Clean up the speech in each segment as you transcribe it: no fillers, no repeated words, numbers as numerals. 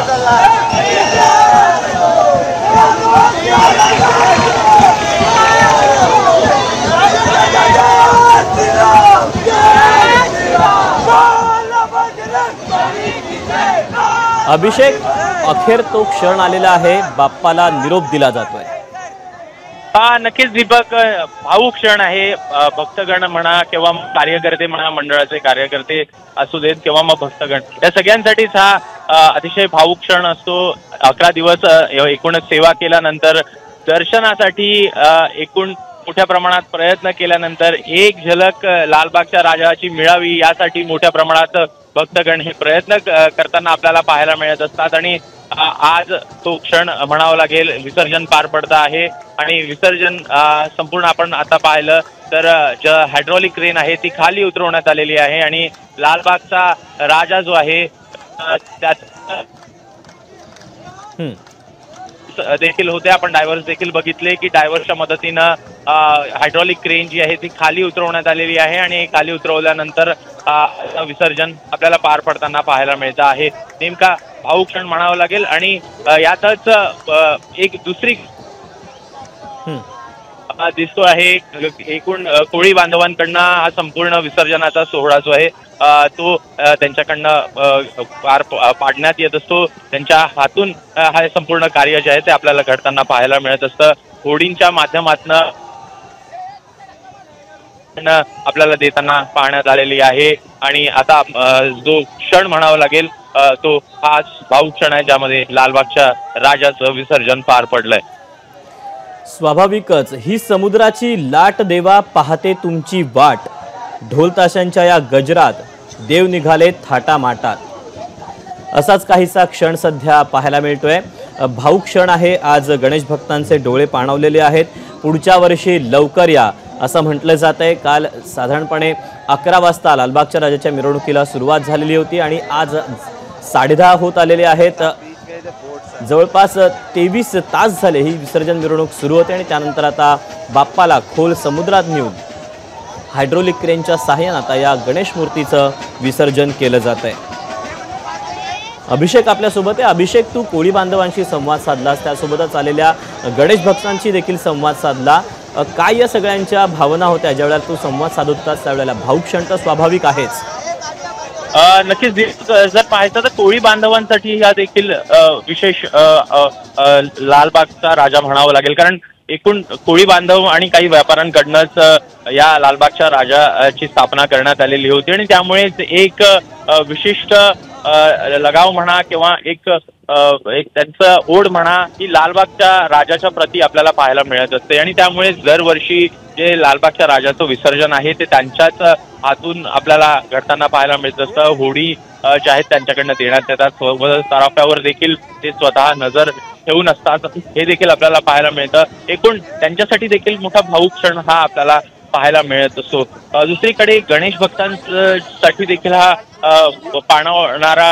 अभिषेक, अखेर तो क्षण आलेला आहे, बाप्पाला निरोप दिला जातोय। नक्कीच दीपक, भावूक क्षण आहे। भक्तगण म्हणा किंवा कार्यकर्ते म्हणा, मंडळाचे कार्यकर्ते असू देत किंवा मग भक्तगण, या सगळ्यांसाठीच हा अतिशय भावूक क्षण असतो। 11 दिवस एकूणच सेवा केल्यानंतर, दर्शनासाठी एकूण मोठ्या प्रमाणात प्रयत्न केल्यानंतर एक झलक लालबागच्या राजाची मिळावी यासाठी मोठ्या प्रमाणात भक्तगण हे प्रयत्न करताना आपल्याला पाहायला मिळत असतात। आणि आज तो क्षण म्हणावा लागेल, विसर्जन पार पडत आहे। आणि विसर्जन संपूर्ण आपण आता पाहिलं तर हायड्रॉलिक क्रेन आहे ती खाली उतरवण्यात आलेली आहे आणि लालबागचा राजा जो आहे त्यात देखील होते। आपण डायव्हर्स देखील बघितले की डायव्हर्सच्या मदतीनं हायड्रॉलिक क्रेन जी आहे ती खाली उतरवण्यात आलेली आहे आणि खाली उतरवल्यानंतर विसर्जन आपल्याला पार पडताना पाहायला मिळतं आहे। नेमका भावूक क्षण म्हणावं लागेल। आणि यातच एक दुसरी दिसतो आहे, एकूण कोळी बांधवांकडनं हा संपूर्ण विसर्जनाचा सोहळा जो आहे तो त्यांच्याकडनं पार पाडण्यात येत असतो। त्यांच्या हातून हा संपूर्ण कार्य जे आहे ते आपल्याला घडताना पाहायला मिळत असतं। होडींच्या माध्यमातून आपल्याला देताना पाहण्यात आलेली आहे। आणि आता जो क्षण म्हणावा लागेल तो हा भावूक क्षण आहे, ज्यामध्ये लालबागच्या राजाचं विसर्जन पार पडलंय। स्वाभाविकच ही समुद्राची लाट देवा पाहते तुमची वाट, ढोल ताशांच्या या गजरात देव निघाले थाटामाटात, असाच काहीसा क्षण सध्या पाहायला मिळतोय। भावूक क्षण आहे। आज गणेश भक्तांचे डोळे पाणावलेले आहेत। पुढच्या वर्षी लवकर या असं म्हटलं जात आहे। काल साधारणपणे 11 वाजता लालबागच्या राजाच्या मिरवणुकीला सुरुवात झालेली होती आणि आज 10:30 होत आलेले आहेत। जवळपास 23 तास झाले ही विसर्जन मिरवणूक सुरू होते आणि त्यानंतर आता बाप्पाला खोल समुद्रात नेऊन हायड्रोलिक क्रेनच्या सहाय्याने आता या गणेश मूर्तीचं विसर्जन केलं जात आहे। अभिषेक आपल्यासोबत आहे। अभिषेक, तू कोळी बांधवांशी संवाद साधलास, त्यासोबतच आलेल्या गणेश भक्तांशी देखील संवाद साधला। काय या सगळ्यांच्या भावना होत्या ज्यावेळेला तू संवाद साधत होतास त्यावेळेला? भावूक क्षण तर स्वाभाविक आहेच। नक्कीच जर पाहायचं तर कोळी बांधवांसाठी हा देखील विशेष लालबागचा राजा म्हणावा लागेल, कारण एकूण कोळी बांधव आणि काही व्यापाऱ्यांकडनंच या लालबागच्या राजाची स्थापना करण्यात आलेली होती आणि त्यामुळेच एक विशिष्ट लगाव म्हणा किंवा एक त्यांचं ओढ म्हणा ही लालबागच्या राजाच्या प्रती आपल्याला पाहायला मिळत असते। आणि त्यामुळेच दरवर्षी जे लालबागच्या राजाचं विसर्जन आहे ते त्यांच्याच हातून आपल्याला घडताना पाहायला मिळत असतं। होडी ज्या आहेत त्यांच्याकडनं देण्यात येतात, तराफ्यावर देखील ते स्वतः नजर ठेवून असतात, हे देखील आपल्याला पाहायला मिळतं। एकूण त्यांच्यासाठी देखील मोठा भावूक क्षण हा आपल्याला पाहायला मिळत असतो। दुसरीकडे गणेश भक्तांसाठी देखील हा पाणवणारा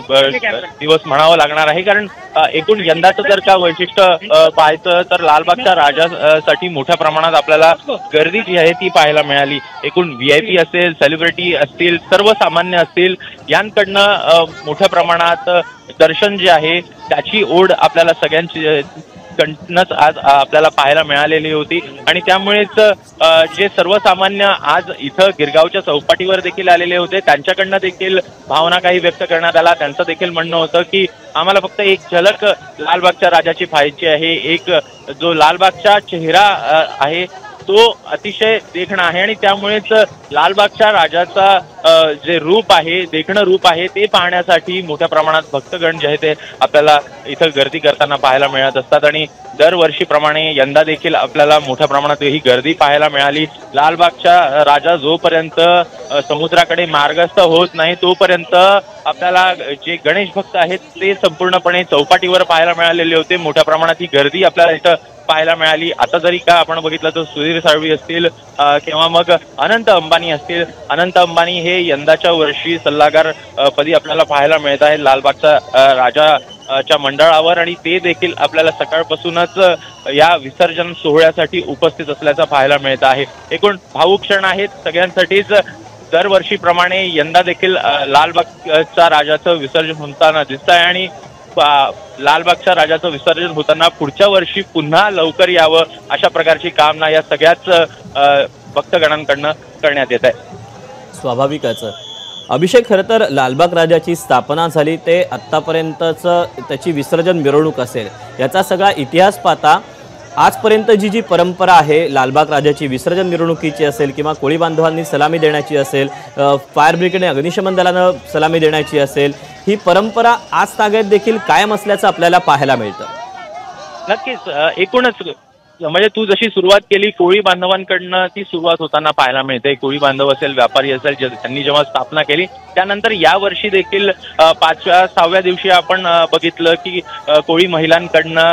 दिवस म्हणावा लागणार आहे, कारण एकूण यंदाचं जर का वैशिष्ट्य पाहायचं तर लालबागच्या राजासाठी मोठ्या प्रमाणात आपल्याला गर्दी जी आहे ती पाहायला मिळाली। एकूण VIP असेल, सेलिब्रिटी असतील, सर्वसामान्य असतील, यांकडनं मोठ्या प्रमाणात दर्शन जे आहे त्याची ओढ आपल्याला सगळ्यांची कंटनच आज आपल्याला पाहायला मिळालेली होती। आणि त्यामुळेच जे सर्वसामान्य आज इथं गिरगावच्या चौपाटीवर देखील आलेले होते त्यांच्याकडनं देखील भावना काही व्यक्त करण्यात आला। त्यांचं देखील म्हणणं होतं की आम्हाला फक्त एक झलक लालबागच्या राजाची पाहायची आहे। एक जो लालबागचा चेहरा आहे तो अतिशय देखणा आहे आणि त्यामुळेच लालबागच्या राजाचा जे रूप आहे, देखणं रूप आहे, ते पाहण्यासाठी मोठ्या प्रमाणात भक्तगण जे आहे ते आपल्याला इथं गर्दी करताना पाहायला मिळत असतात। आणि दरवर्षीप्रमाणे यंदा देखील आपल्याला मोठ्या प्रमाणात ही गर्दी पाहायला मिळाली। लालबागच्या राजा जोपर्यंत समुद्राकडे मार्गस्थ होत नाही तोपर्यंत आपल्याला जे गणेश भक्त आहेत ते संपूर्णपणे चौपाटीवर पाहायला मिळालेले होते। मोठ्या प्रमाणात ही गर्दी आपल्याला इथं पाहायला मिळाली। आता जरी का आपण बघितलं तर सुधीर साळवी असतील किंवा मग अनंत अंबानी असतील, अनंत अंबानी हे यंदाच्या वर्षी सल्लागार पदी आपल्याला पाहायला मिळत आहे लालबागचा राजाच्या मंडळावर आणि ते देखील आपल्याला सकाळपासूनच या विसर्जन सोहळ्यासाठी उपस्थित असल्याचं पाहायला मिळत आहे। एकूण भावूक क्षण आहेत सगळ्यांसाठीच। दरवर्षीप्रमाणे यंदा देखील लालबागच्या राजाचं विसर्जन होताना दिसत आहे आणि लालबागच्या राजाचं विसर्जन होताना पुढच्या वर्षी पुन्हा लवकर यावं अशा प्रकारची कामना या सगळ्याच भक्तगणांकडनं करण्यात येत आहे. स्वाभाविकच. अभिषेक, खरं तर लालबाग राजाची स्थापना झाली ते आत्तापर्यंतचं त्याची विसर्जन मिरवणूक असेल, याचा सगळा इतिहास पाहता आजपर्यंत जी परंपरा आहे लालबाग राजाची विसर्जन मिरवणुकीची असेल किंवा कोळी बांधवांनी सलामी देण्याची असेल, फायर ब्रिगेडने अग्निशमन दलानं सलामी देण्याची असेल, ही परंपरा आज तागायत देखील कायम असल्याचं आपल्याला पाहायला मिळतं. नक्कीच. एकूणच म्हणजे तू जशी सुरुवात केली कोळी बांधवांकडनं ती सुरुवात होताना पाहायला मिळते. कोळी बांधव असेल, व्यापारी असेल, त्यांनी जेव्हा स्थापना केली त्यानंतर यावर्षी देखील 5व्या-6व्या दिवशी आपण बघितलं की कोळी महिलांकडनं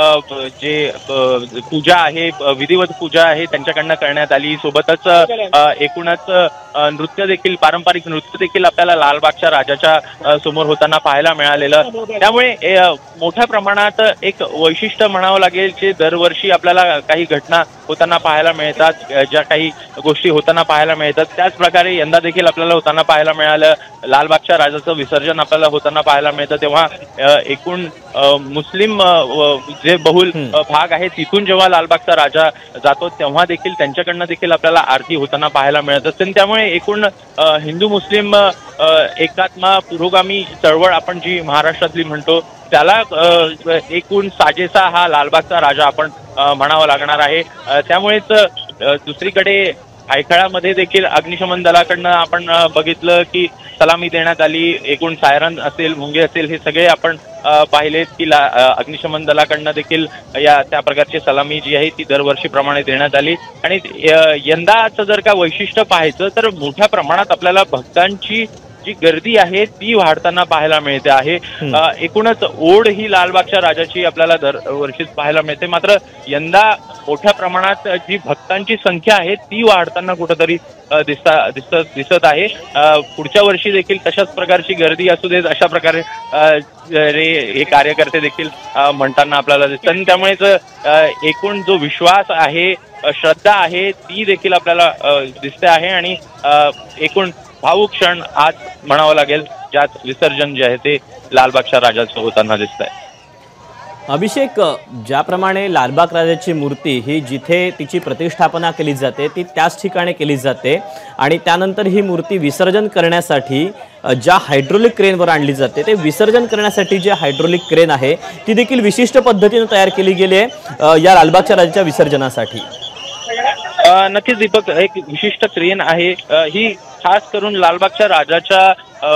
जे पूजा आहे, विधिवत पूजा आहे त्यांच्याकडनं करण्यात आली. सोबतच एकूणच नृत्य देखील, पारंपरिक नृत्य देखील आपल्याला लालबागच्या राजाच्या समोर होताना पाहायला मिळालेलं. त्यामुळे मोठ्या प्रमाणात एक वैशिष्ट्य म्हणावं लागेल जे दरवर्षी आपल्याला काही घटना होताना पाहायला मिळतात, ज्या काही गोष्टी होताना पाहायला मिळतात त्याच प्रकारे यंदा देखील आपल्याला होताना पाहायला मिळालं. लालबागच्या राजाचं विसर्जन आपल्याला होताना पाहायला मिळतं तेव्हा एकूण मुस्लिम जे बहुल भाग आहे तिथून जेव्हा लालबागचा राजा जातो तेव्हा देखील त्यांच्याकडनं देखील आपल्याला आरती होताना पाहायला मिळत असते. त्यामुळे एकूण हिंदू मुस्लिम एकात्मा पुरोगामी चळवळ आपण जी महाराष्ट्रातली म्हणतो त्याला एकूण साजेसा हा लालबागचा राजा आपण म्हणावा लागणार आहे. त्यामुळेच दुसरीकडे आयखळामध्ये देखील अग्निशमन दलाकडनं आपण बघितलं की सलामी देण्यात आली. एकूण सायरन असेल, मुंगे असेल, हे सगळे आपण पाहिलेत की अग्निशमन दलाकडनं देखील त्या प्रकारची सलामी जी आहे ती दरवर्षीप्रमाणे देण्यात आली. आणि यंदाचं जर का वैशिष्ट्य पाहायचं तर मोठ्या प्रमाणात आपल्याला भक्तांची जी गर्दी आहे ती वाढताना पाहायला मिळते आहे. एकूणच ओढ ही लालबागच्या राजाची आपल्याला दरवर्षीच पाहायला मिळते. मात्र यंदा मोठ्या प्रमाणात जी भक्तांची संख्या आहे ती वाढताना कुठंतरी दिसत आहे. पुढच्या वर्षी देखील तशाच प्रकारची गर्दी असू देत अशा प्रकारे हे कार्यकर्ते देखील म्हणताना आपल्याला दिसतात. आणि त्यामुळेच एकूण जो विश्वास आहे, श्रद्धा आहे ती देखील आपल्याला दिसते आहे. आणि एकूण भावुक क्षण आज म्हणावं लागेल ज्यात विसर्जन जे आहे ते लालबागच्या राजाचं होताना दिसत आहे. अभिषेक, ज्याप्रमाणे लालबाग राजाची मूर्ती ही जिथे तिची प्रतिष्ठापना केली जाते ती त्याच ठिकाणी केली जाते आणि त्यानंतर ही मूर्ती विसर्जन करण्यासाठी ज्या हायड्रोलिक क्रेनवर आणली जाते ते विसर्जन करण्यासाठी जे हायड्रोलिक क्रेन आहे ती देखील विशिष्ट पद्धतीने तयार केली गेली आहे या लालबागच्या राजाच्या विसर्जनासाठी. नक्कीच दीपक, एक विशिष्ट क्रेन आहे ही खास करून लालबागच्या राजाच्या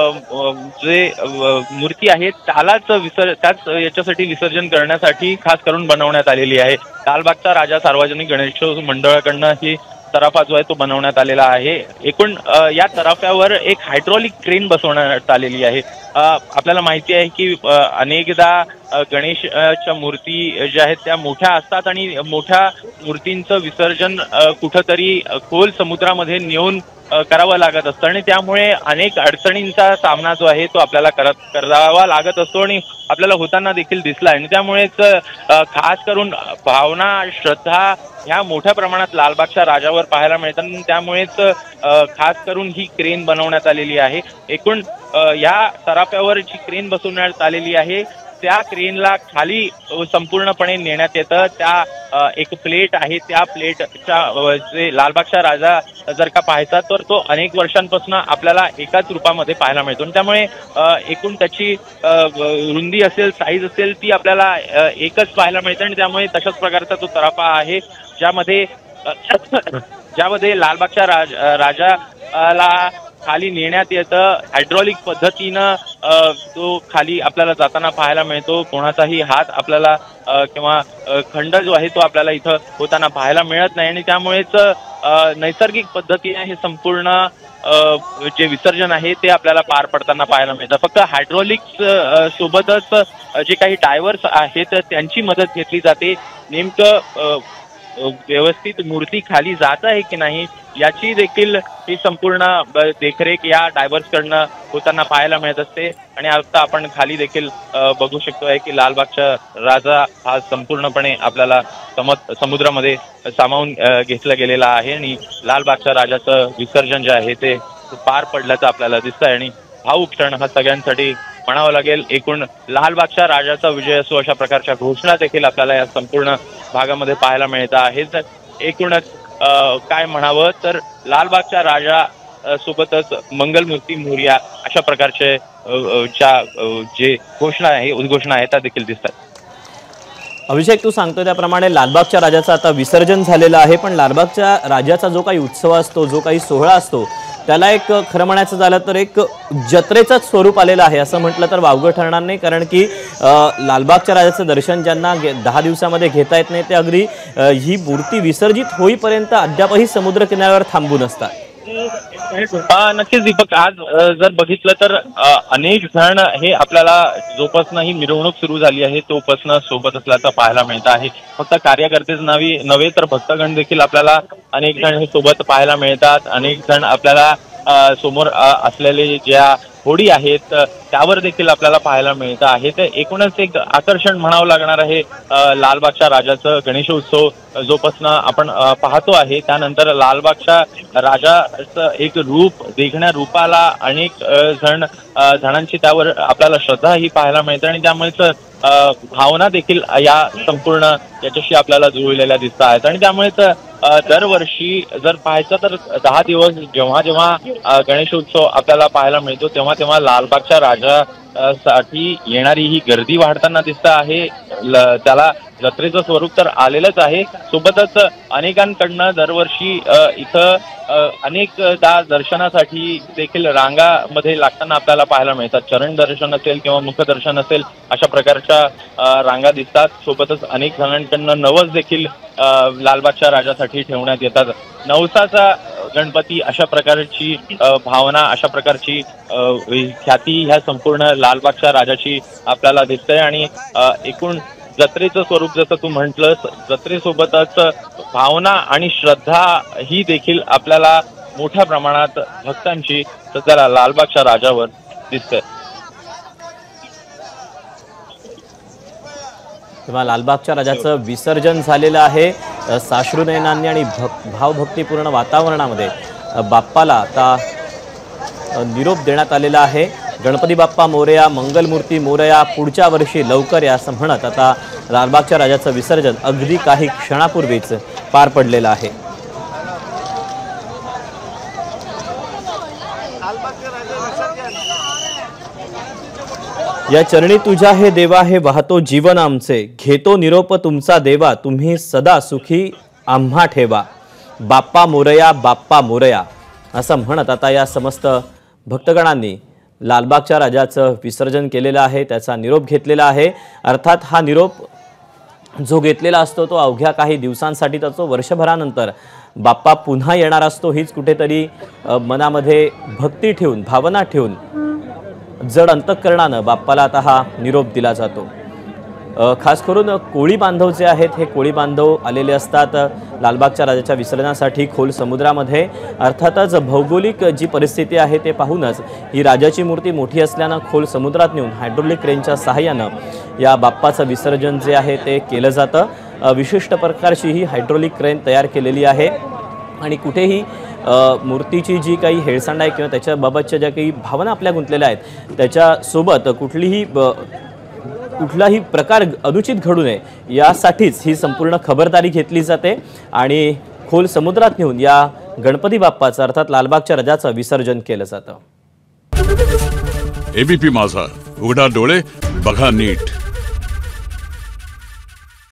जे मूर्ती आहे त्याच याच्यासाठी विसर्जन करण्यासाठी खास करून बनवण्यात आलेली आहे. लालबागचा राजा सार्वजनिक गणेशोत्सव मंडळाकडनं ही तराफा जो आहे तो बनवण्यात आलेला आहे. एकूण या तराफ्यावर एक हायड्रॉलिक क्रेन बसवण्यात आलेली आहे. आपल्याला माहिती आहे की अनेकदा गणेशच्या मूर्ती ज्या आहेत त्या मोठ्या असतात आणि मोठ्या मूर्तींचं विसर्जन कुठंतरी खोल समुद्रामध्ये नेऊन करावं लागत असतं आणि त्यामुळे अनेक अडचणींचा सामना जो आहे तो आपल्याला करावा लागत असतो आणि आपल्याला होताना देखील दिसला. आणि त्यामुळेच खास करून भावना, श्रद्धा ह्या मोठ्या प्रमाणात लालबागच्या राजावर पाहायला मिळतात. त्यामुळेच खास करून ही क्रेन बनवण्यात आलेली आहे. एकूण या तराफ्यावर जी क्रेन बसवण्यात आलेली आहे त्या क्रेनला खाली संपूर्णपणे नेण्यात येतं. त्या एक प्लेट आहे, त्या प्लेटच्या जे लालबागचा राजा जर का पाहायचा तर तो अनेक वर्षांपासून आपल्याला एकाच रूपामध्ये पाहायला मिळतो. त्यामुळे एकूण त्याची रुंदी असेल, साईज असेल ती आपल्याला एकच पाहायला मिळते. आणि त्यामुळे तशाच प्रकारचा तो तराफा आहे ज्यामध्ये लालबागच्या राजाला खाली नेण्यात येतं. हायड्रॉलिक पद्धतीनं तो खाली आपल्याला जाताना पाहायला मिळतो. कोणाचाही हात आपल्याला किंवा खंड जो आहे तो आपल्याला इथं होताना पाहायला मिळत नाही. आणि त्यामुळेच नैसर्गिक पद्धतीने हे संपूर्ण जे विसर्जन आहे ते आपल्याला पार पडताना पाहायला मिळतं. फक्त हायड्रॉलिक्स सोबतच जे काही डायव्हर्स आहेत त्यांची मदत घेतली जाते. नेमकं व्यवस्थित मूर्ती खाली जात आहे की नाही याची देखील ही संपूर्ण देखरेख या डायव्हर्सकडनं होताना पाहायला मिळत असते. आणि आता आपण खाली देखील बघू शकतोय की लालबागचा राजा हा संपूर्णपणे आपल्याला समुद्रामध्ये सामावून घेतला गेलेला आहे आणि लालबागच्या राजाचं विसर्जन जे आहे ते पार पडल्याचं आपल्याला दिसतंय. आणि भावुक क्षण हा सगळ्यांसाठी म्हणावं लागेल. एकूण लालबागच्या राजाचा विजय असो अशा प्रकारच्या घोषणा देखील आपल्याला या संपूर्ण भागामध्ये पाहायला मिळत आहेत. एकूणच काय म्हणावं तर लालबागच्या राजा सोबतच मंगलमूर्ती मोरया अशा प्रकारचे जे घोषणा आहे उद्घोषणा आहेत त्या देखील दिसतात. अभिषेक, तू सांगतो त्याप्रमाणे लालबागच्या राजाचं आता विसर्जन झालेलं आहे, पण लालबागच्या राजाचा जो काही उत्सव असतो, जो काही सोहळा असतो, त्याला एक खरं म्हणायचं झालं तर एक जत्रेचंच स्वरूप आलेलं आहे असं म्हटलं तर वावगं ठरणार नाही. कारण की लालबागच्या राजाचं दर्शन ज्यांना 10 दिवसामध्ये घेता येत नाही ते अगदी ही मूर्ती विसर्जित होईपर्यंत अद्यापही समुद्र किनाऱ्यावर थांबून असतात. नक्कीच दीपक, आज जर बघितलं तर अनेक जण हे आपल्याला जोपासनं ही मिरवणूक सुरू झाली आहे तोपासनं सोबत असल्याचं पाहायला मिळत आहे. फक्त कार्यकर्तेच नव्हे तर भक्तगण देखील आपल्याला अनेक जण हे सोबत पाहायला मिळतात. अनेक जण आपल्याला समोर असलेले ज्या होडी आहेत त्यावर देखील आपल्याला पाहायला मिळत आहे. तर एकूणच एक आकर्षण म्हणावं लागणार आहे लालबागच्या राजाचं गणेशोत्सव जोपासनं आपण पाहतो आहे. त्यानंतर लालबागच्या राजाचं एक रूप देखण्या रूपाला अनेक जणांची त्यावर आपल्याला श्रद्धा ही पाहायला मिळते आणि त्यामुळेच भावना देखील या संपूर्ण याच्याशी आपल्याला जुळलेल्या दिसत आहेत. आणि त्यामुळेच दरवर्षी जर पाहायचं तर 10 दिवस जेव्हा गणेशोत्सव आपल्याला पाहायला मिळतो तेव्हा लालबागच्या राजासाठी येणारी ही गर्दी वाढताना दिसत आहे. त्याला जत्रेचं स्वरूप तर आलेलंच आहे. सोबतच अनेकांकडनं दरवर्षी इथं अनेकदा दर्शनासाठी देखील रांगामध्ये लागताना आपल्याला पाहायला मिळतात. चरण दर्शन असेल किंवा मुखदर्शन असेल अशा प्रकारच्या रांगा दिसतात. सोबतच अनेक जणांकडनं नवस देखील लालबागच्या राजासाठी ठेवण्यात येतात. नवसाचा गणपती अशा प्रकारची भावना, अशा प्रकारची ख्याती ह्या संपूर्ण लालबागच्या राजाची आपल्याला दिसते. आणि एकूण जत्रेचं स्वरूप जसं तू म्हटलंस, जत्रेसोबतच भावना आणि श्रद्धा ही देखील आपल्याला मोठ्या प्रमाणात भक्तांची सध्याला लालबागच्या राजावर दिसते. तेव्हा लालबागच्या राजाचं विसर्जन झालेलं आहे. साश्रुनयनांनी आणि भावभक्तीपूर्ण वातावरणामध्ये बाप्पाला आता निरोप देण्यात आलेला आहे. गणपती बाप्पा मोरया, मंगलमूर्ती मोरया, पुढच्या वर्षी लवकर या असं म्हणत आता लालबागच्या राजाचं विसर्जन अगदी काही क्षणापूर्वीच पार पडलेलं आहे. या चरणी तुझ्या हे देवा, हे वाहतो जीवन आमचे, घेतो निरोप तुमचा देवा, तुम्ही सदा सुखी आम्हा ठेवा, बाप्पा मोरया असं म्हणत आता या समस्त भक्तगणांनी लालबागच्या राजाचं विसर्जन केलेलं आहे, त्याचा निरोप घेतलेला आहे. अर्थात हा निरोप जो घेतलेला असतो तो अवघ्या काही दिवसांसाठी असतो. वर्षभरानंतर बाप्पा पुन्हा येणार असतो हीच कुठेतरी मनामध्ये भक्ती ठेवून, भावना ठेवून जड अंतःकरणानं बाप्पाला आता हा निरोप दिला जातो. खास करून कोळी बांधव जे आहेत हे कोळी बांधव आलेले असतात लालबागच्या राजाच्या विसर्जनासाठी खोल समुद्रामध्ये. अर्थातच भौगोलिक जी परिस्थिती आहे ते पाहूनच ही राजाची मूर्ती मोठी असल्यानं खोल समुद्रात नेऊन हायड्रोलिक क्रेनच्या सहाय्यानं या बाप्पाचं विसर्जन जे आहे ते केलं जातं. विशिष्ट प्रकारची ही हायड्रोलिक क्रेन तयार केलेली आहे आणि कुठेही मूर्तीची जी काही हेळसांड आहे किंवा त्याच्याबाबतच्या ज्या काही भावना आपल्या गुंतलेल्या आहेत त्याच्यासोबत कुठलाही प्रकार अनुचित घडू नये यासाठीच ही संपूर्ण खबरदारी घेतली जाते आणि खोल समुद्रात नेऊन या गणपती बाप्पाचं अर्थात लालबागच्या राजाचं विसर्जन केलं जातं. एबीपी माझा, उघडा डोळे बघा नीट.